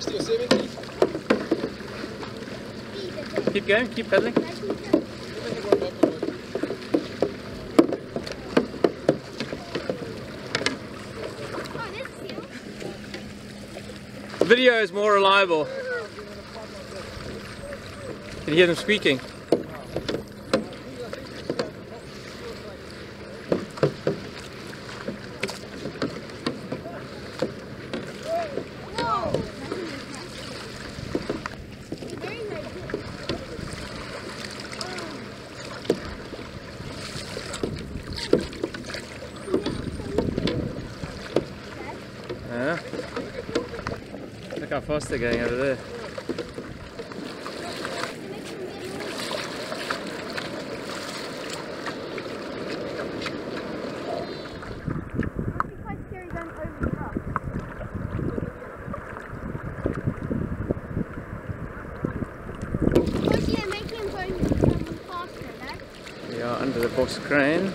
Keep going, keep pedaling. The video is more reliable. Can you hear them squeaking? Yeah. Look how fast they're going over there. We are under the BOS crane.